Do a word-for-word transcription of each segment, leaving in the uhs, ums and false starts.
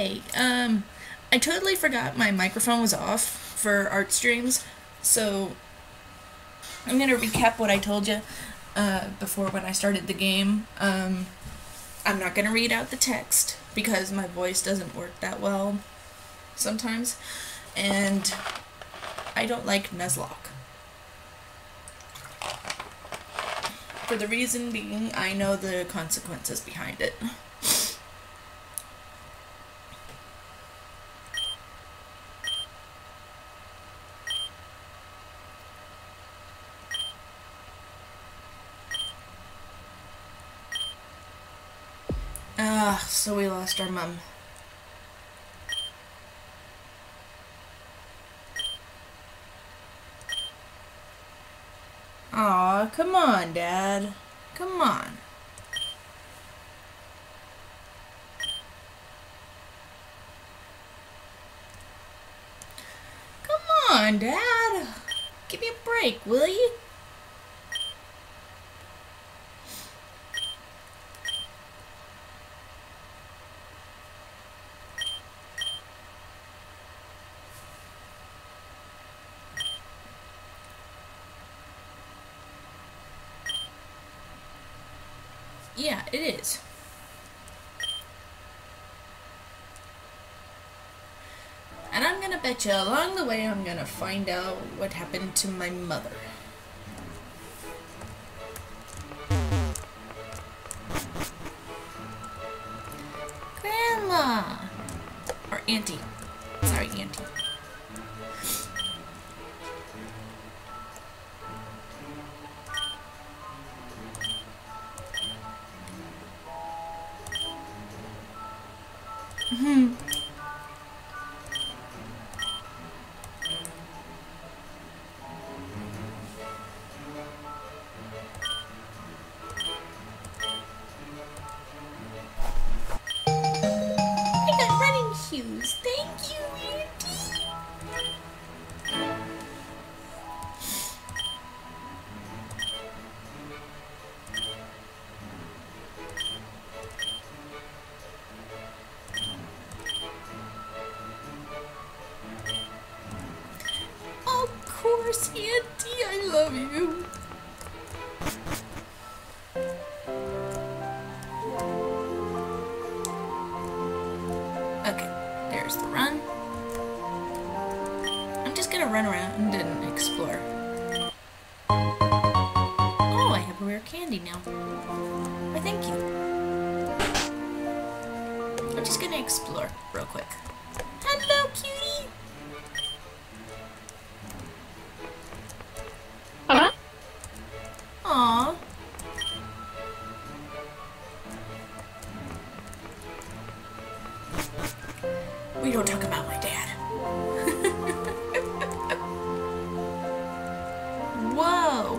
Hey, um, I totally forgot my microphone was off for art streams, so I'm gonna recap what I told you uh, before when I started the game. Um, I'm not gonna read out the text because my voice doesn't work that well sometimes, and I don't like Nuzlocke. For the reason being, I know the consequences behind it. Ah, so we lost our mum. Aw, come on, Dad. Come on. Come on, Dad. Give me a break, will you? Yeah, it is. And I'm gonna bet you along the way I'm gonna find out what happened to my mother. Grandma! Or Auntie. Sorry, Auntie. Hmm. I got running shoes. Thank you, Auntie. Of course, Auntie, I love you. Okay, there's the run. I'm just gonna run around and explore. Oh, I have a rare candy now. Why, thank you. I'm just gonna explore real quick. Hello, cutie! Uh-huh. Aww. We don't talk about my dad. Whoa.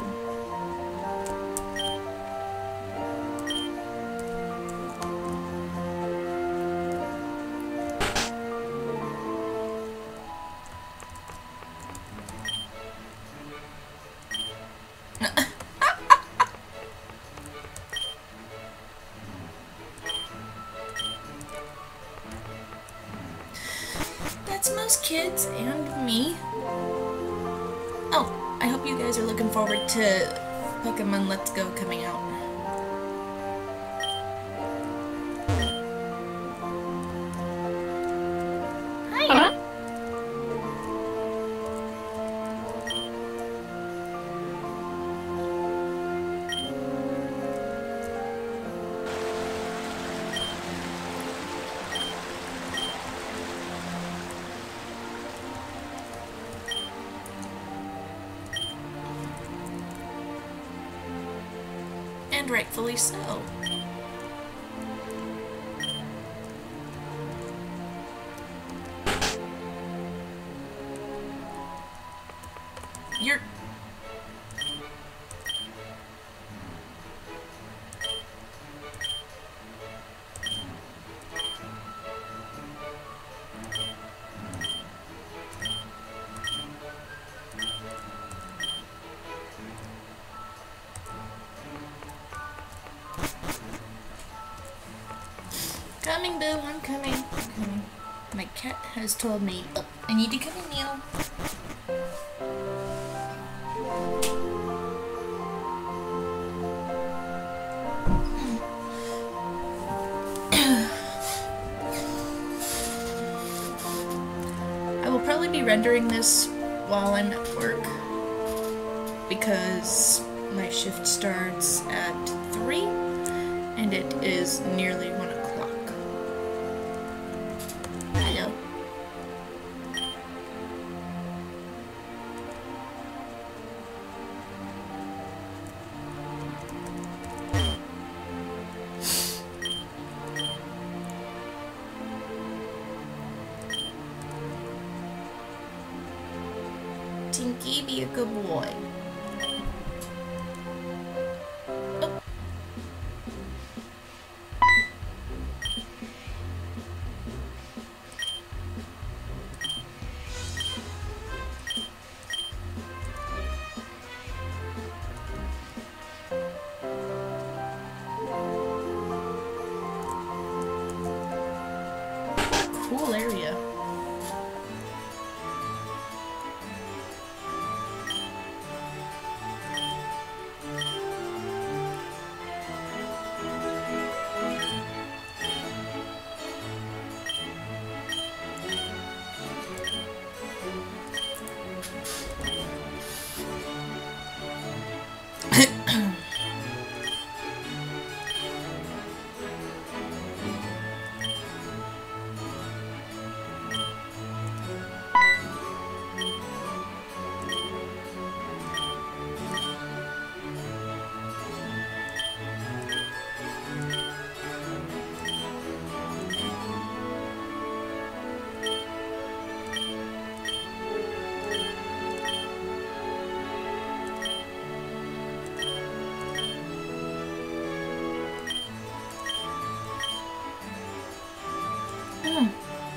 That's most kids and me. Oh, I hope you guys are looking forward to Pokemon Let's Go coming out. Hi. Uh-huh. And rightfully so. You're... Coming, boo, I'm coming. I'm coming. cat has told me, oh, I need to cut a nail. I will probably be rendering this while I'm at work because my shift starts at three and it is nearly one o'clock. Hello. Tinky, be a good boy. Oh. Cool area. Mm.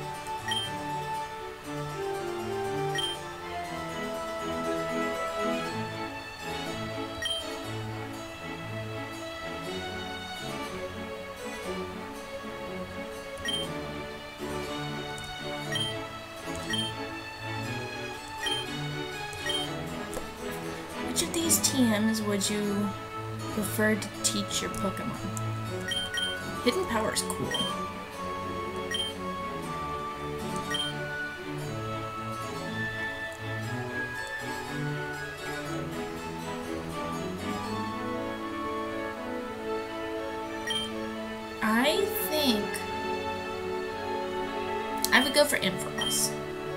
Which of these T Ms would you prefer to teach your Pokemon? Hidden Power is cool. I think I would go for Ampharos.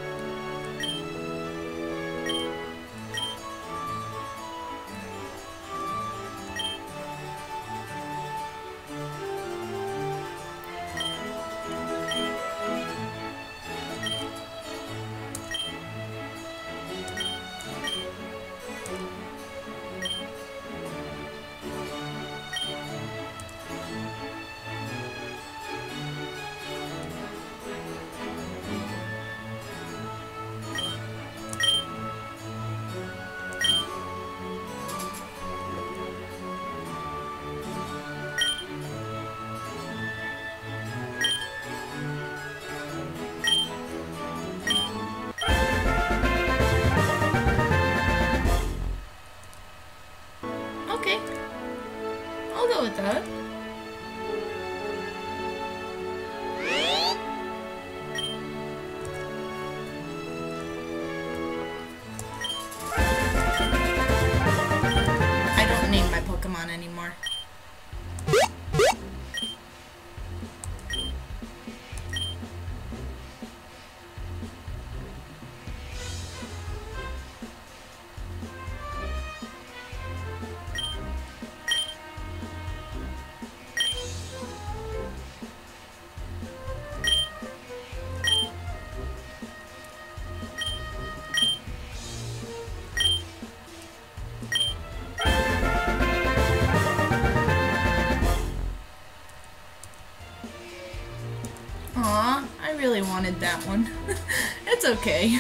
Okay, I'll go with that. I don't name my Pokemon anymore. Aw, I really wanted that one. It's okay.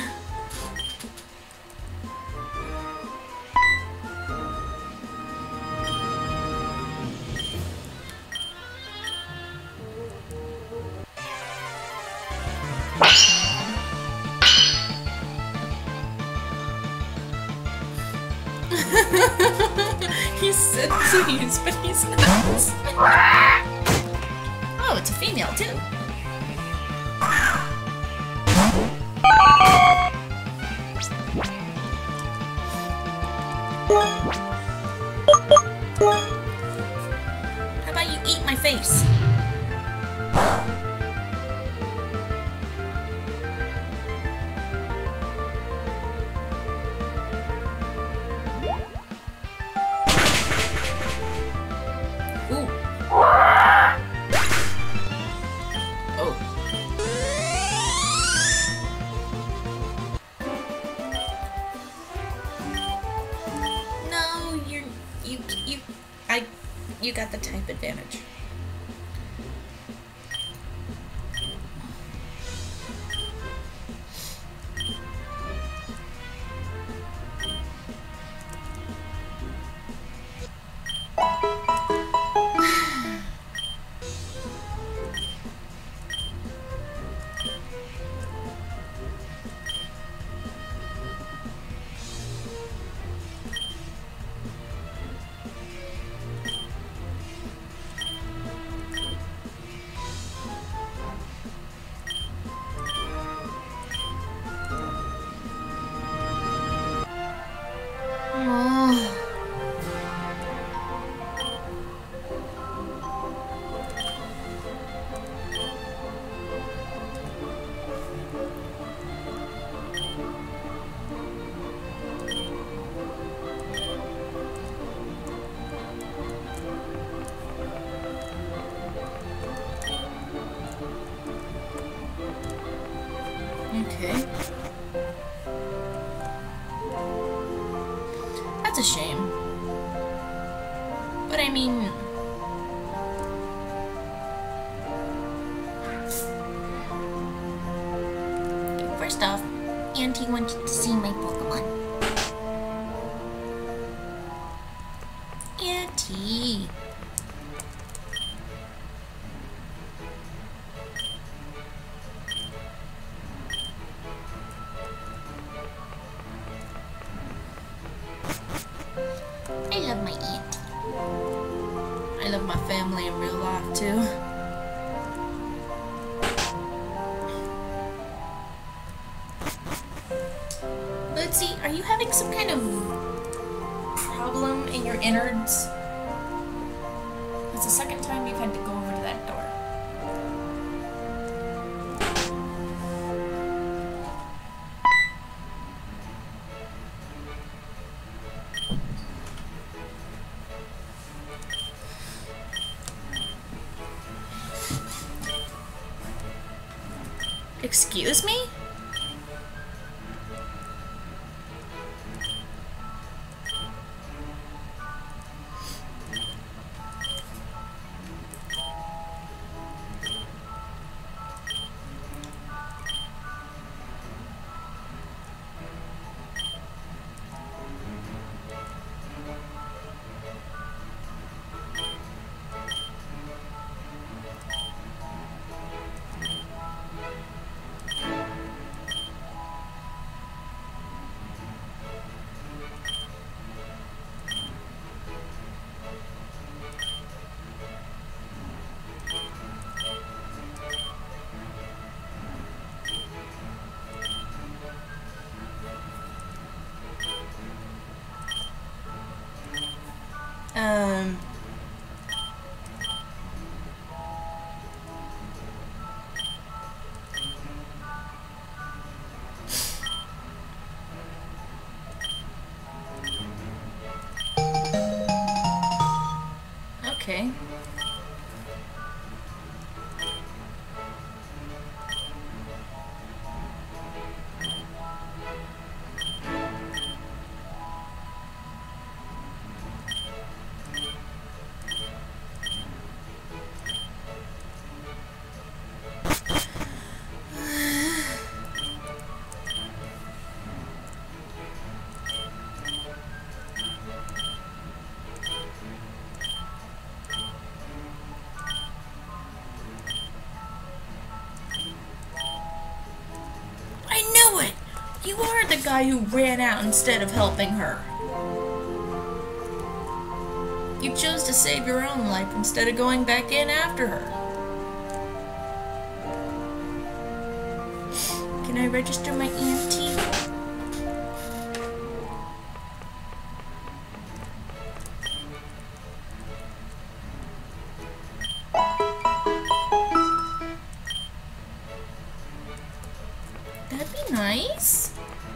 You Please, but he's not. Oh, it's a female too. How about you eat my face? Ooh. Oh. No, you're you you I you got the type advantage. Okay. That's a shame. But I mean... First off, Auntie wants to see my Pokemon. Auntie! I love my aunt. I love my family in real life too. Let's see, are you having some kind of problem in your innards? It's the second time you've had to go over to that door. Excuse me? Um... Okay. You are the guy who ran out instead of helping her. You chose to save your own life instead of going back in after her. Can I register my E M T? That'd be nice.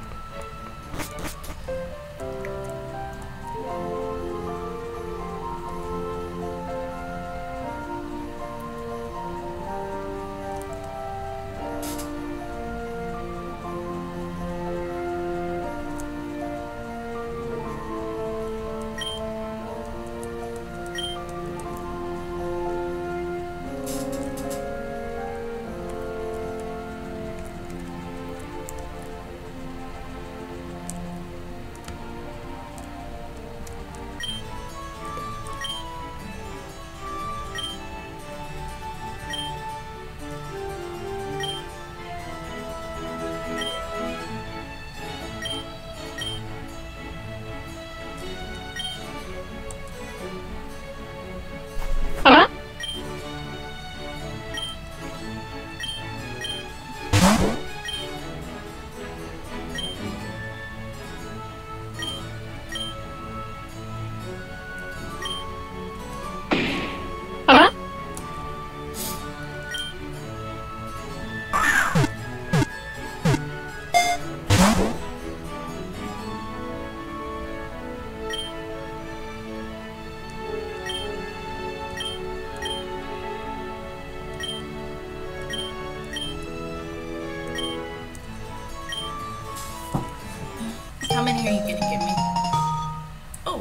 How many are you gonna give me? Oh.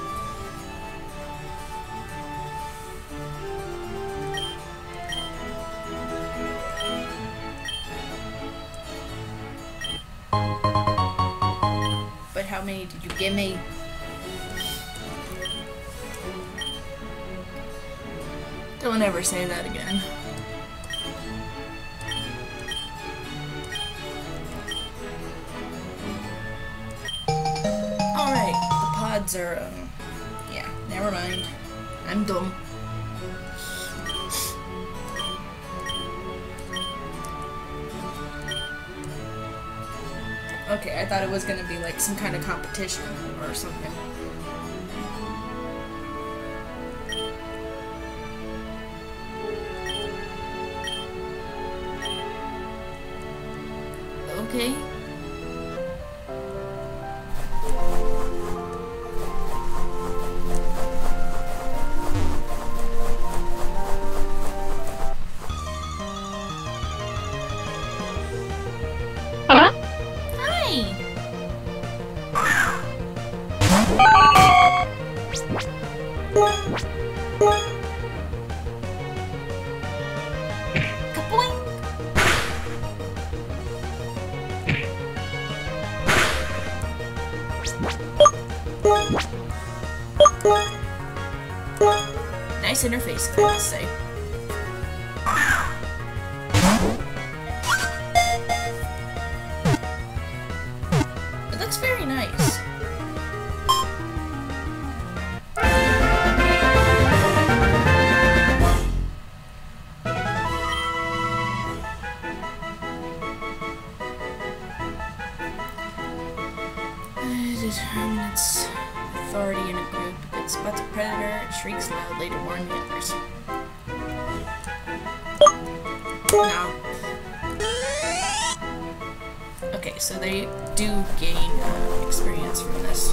But how many did you give me? Don't ever say that again. Pods are, um, yeah, never mind. I'm dumb. Okay, I thought it was gonna be like some kind of competition or something. Okay. Nice interface, I must say. It looks very nice. Determine its authority in a group. If it spots a predator, it shrieks loudly to warn the others. No. Okay, so they do gain uh, experience from this.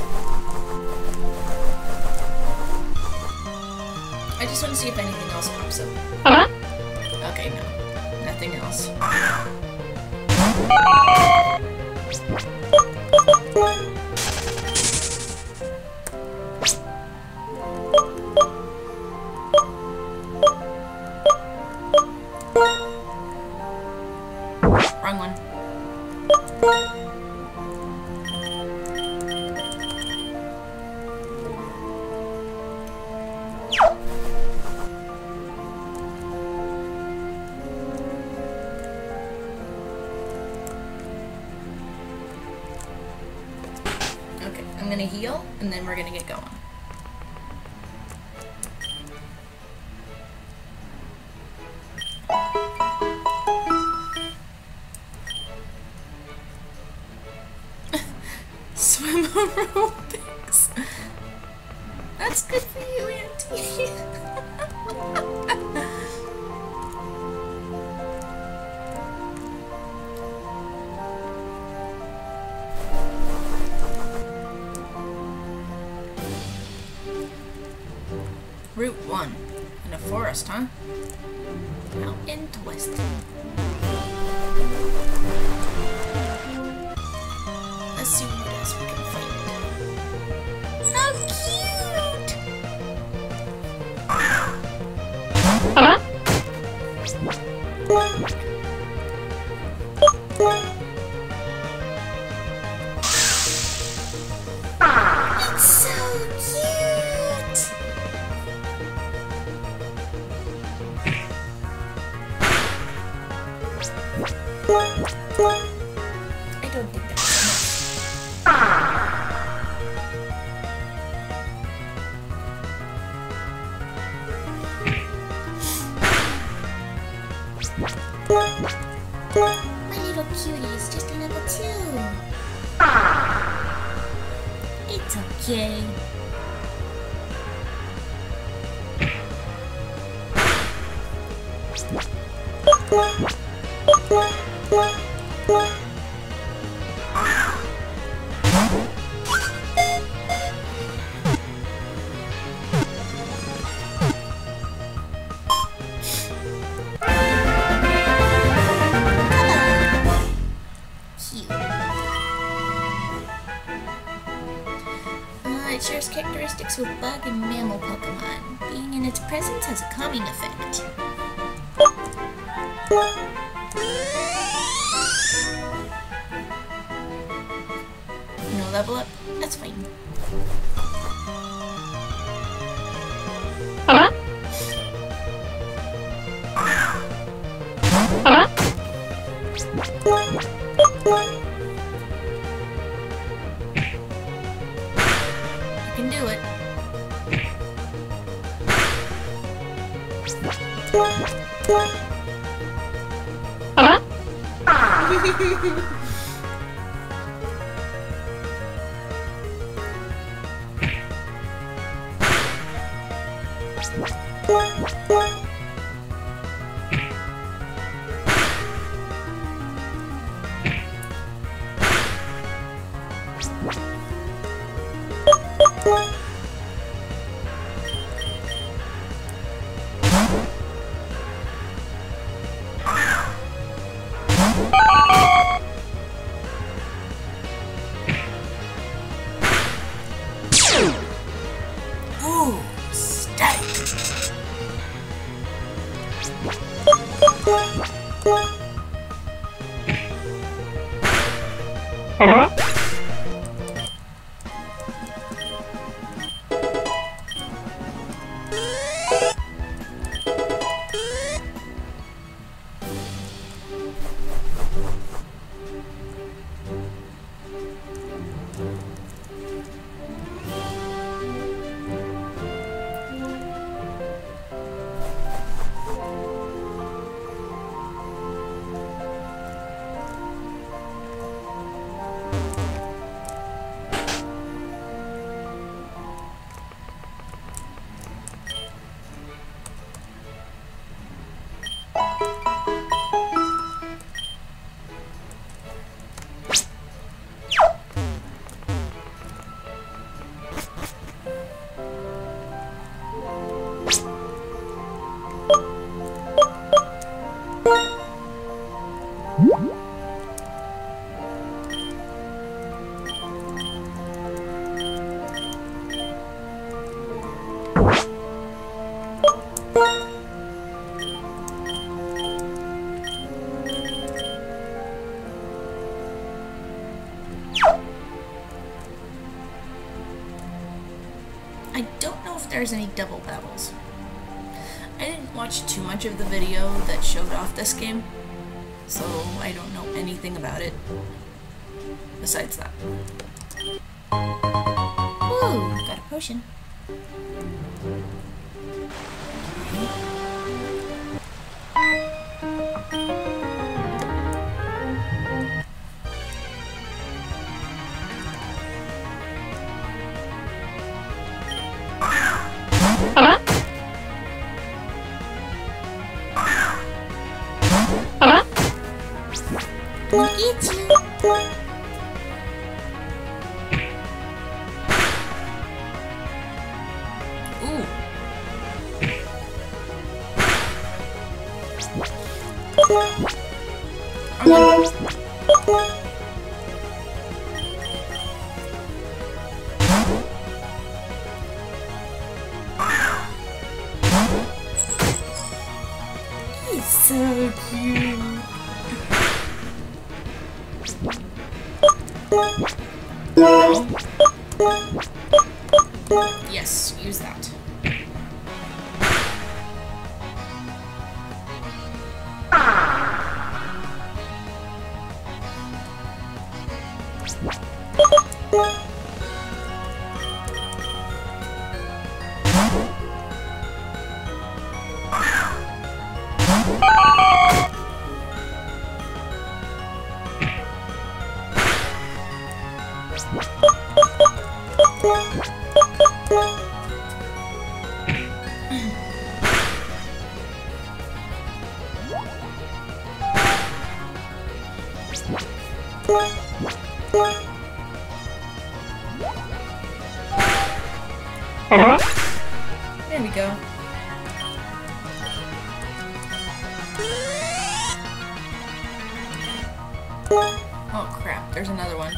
I just want to see if anything else pops up. Okay, no. Nothing else. Wrong one. Okay, I'm gonna heal, and then we're gonna get going. aerobics. That's good for you, Auntie. Route one. In a forest, huh? How interesting. Let's see what else we can find. How cute! It's so cute! I don't think that's enough. My little cutie is just a number two. It's okay. It shares characteristics with bug and mammal Pokemon. Being in its presence has a calming effect. No level up? That's fine. You can do it. Ooh, static. Uh-huh. I don't know if there's any double battles. I didn't watch too much of the video that showed off this game, so I don't know anything about it besides that. Ooh, got a potion. I'm on. He's so cute. Yes, use that. There we go. Oh crap, there's another one.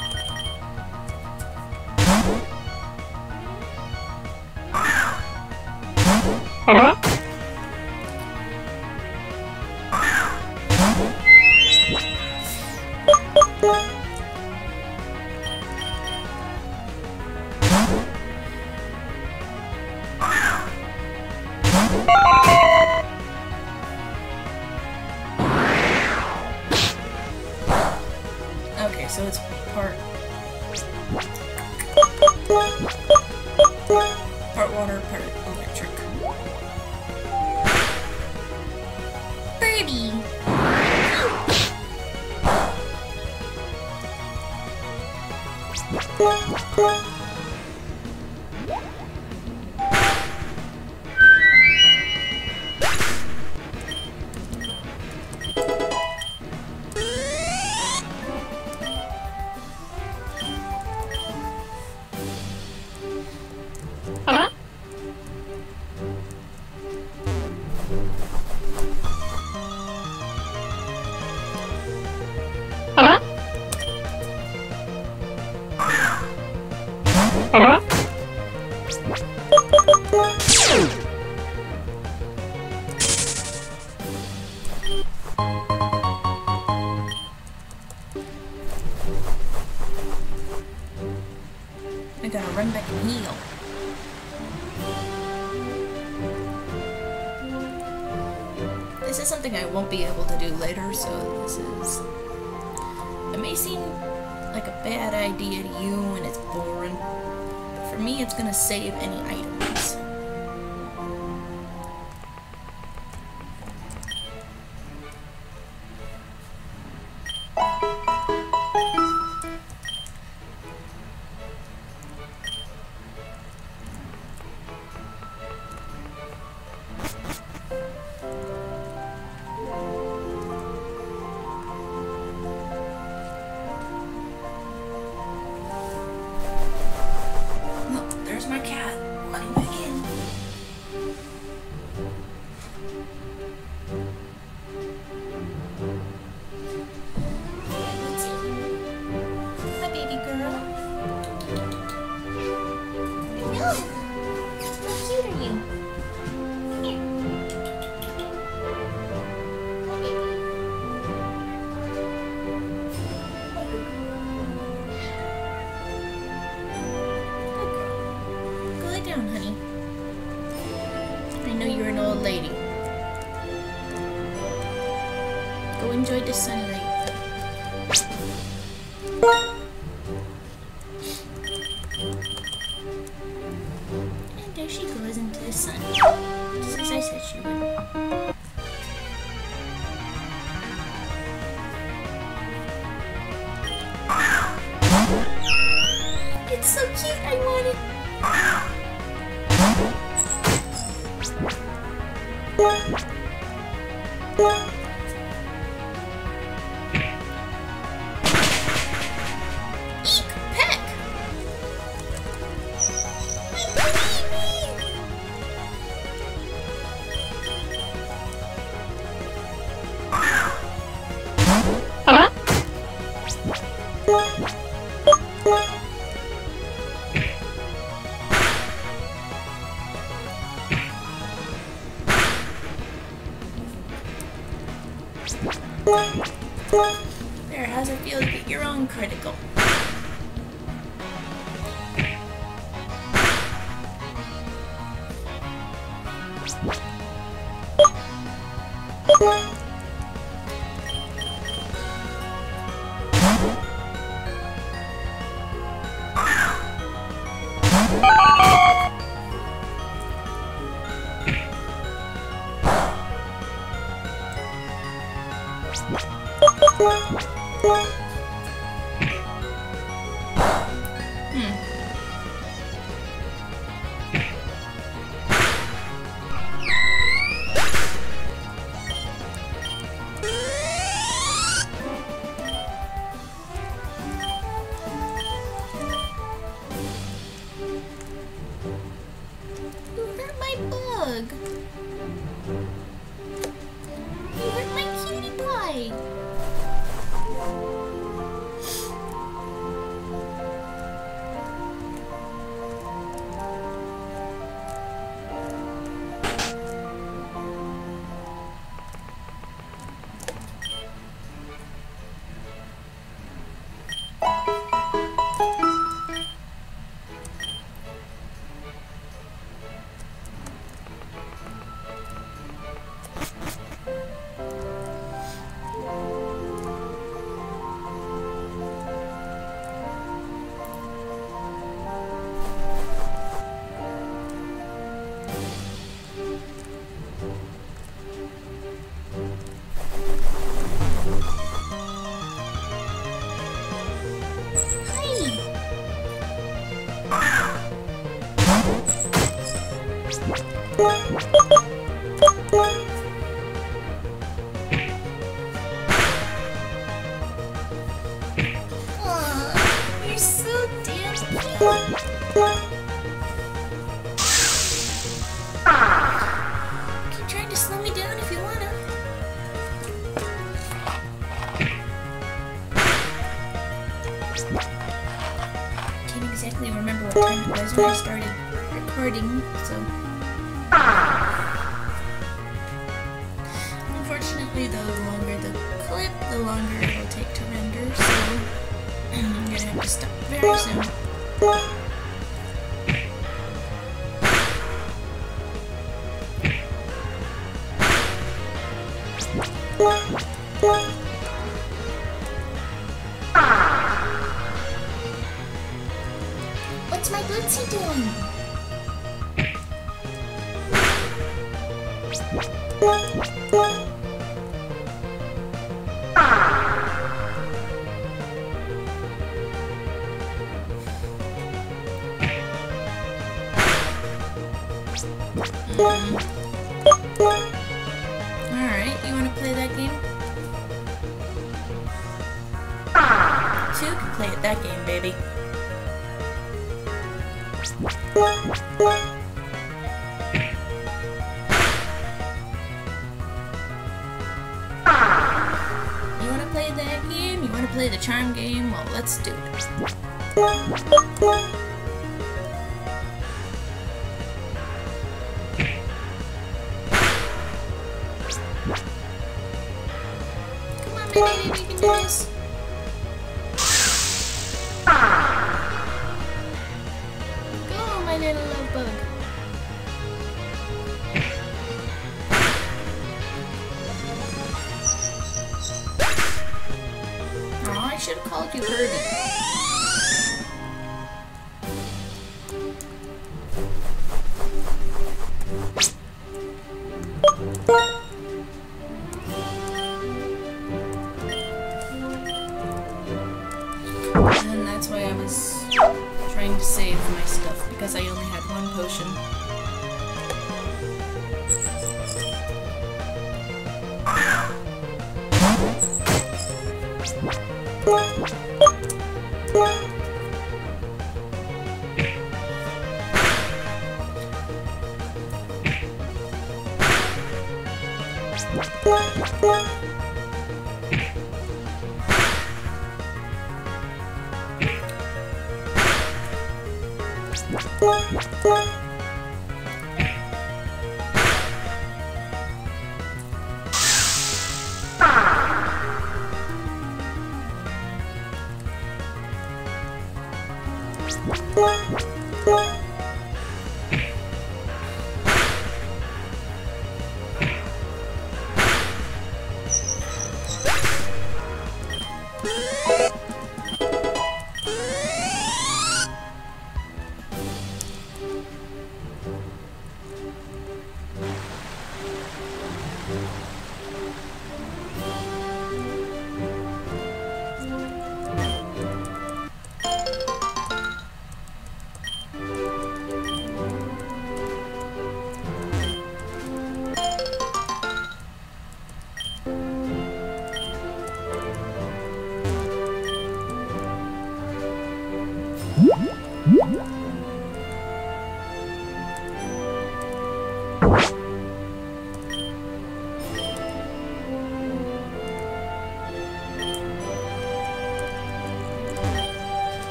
Okay, so it's part part water, part electric. Birdie. I gotta run back and heal. This is something I won't be able to do later, so this is... It may seem like a bad idea to you and it's boring, but for me it's gonna save any items. My cat running back in. Hi, baby girl. No. How cute are you? Come here. Hi, baby. Down, honey. I know you're an old lady. Go enjoy the sunlight. And there she goes into the sun. Just as I said she would. It's so cute, I want it. Eek, peck. There, how's it feel to get your own critical? When I started recording, so unfortunately the longer the clip, the longer it'll take to render, so I'm gonna have to stop very soon. What's my Bootsy doing? Mm. Alright, you wanna play that game? Two can play at that game, baby. You wanna play that game? You wanna play the charm game? Well, let's do it. Come on, baby, we can do this. Go, my little love bug. Aw, I should have called you Herbie. And that's why I was trying to save my stuff, because I only had one potion.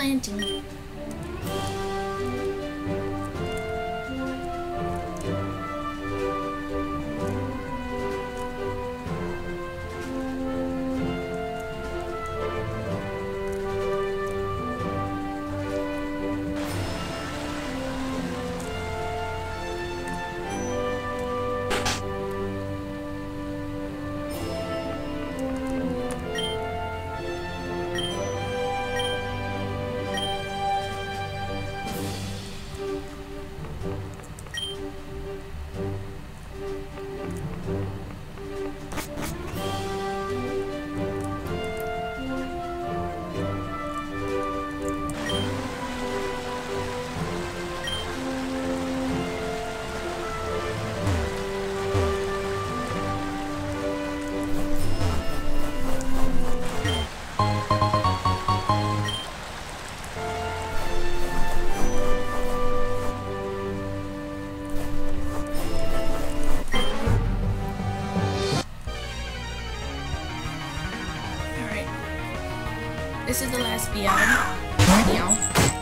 planting. This is the last beyond. Meow.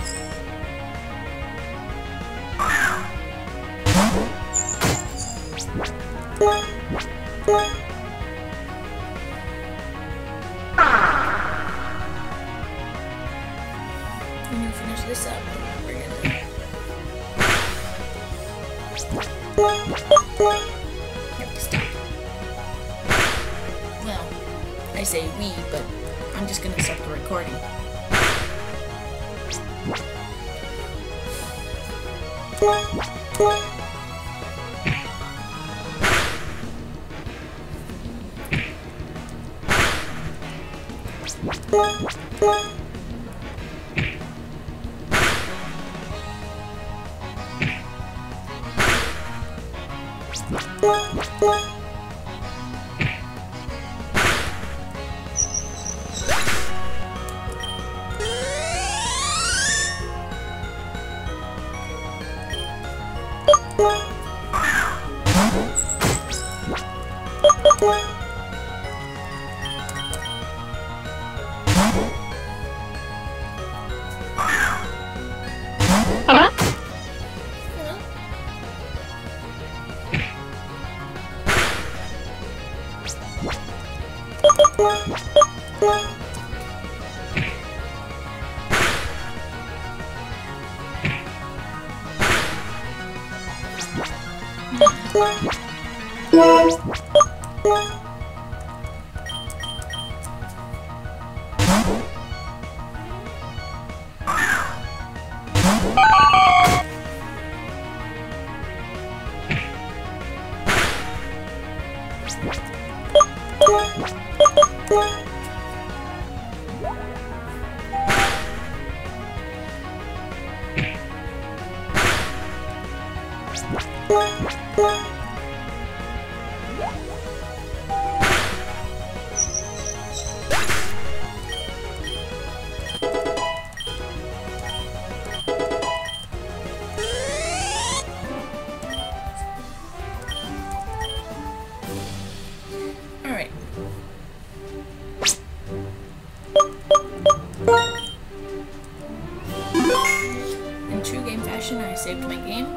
When you finish this up, we're gonna have to stop. Well, I say we, but I'm just gonna stop the recording. Alright. In true game fashion, I saved my game.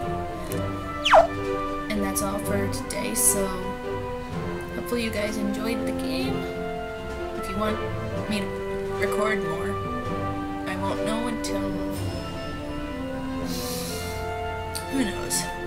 And that's all for today, so hopefully you guys enjoyed the game. If you want me to record more, I won't know until... who knows.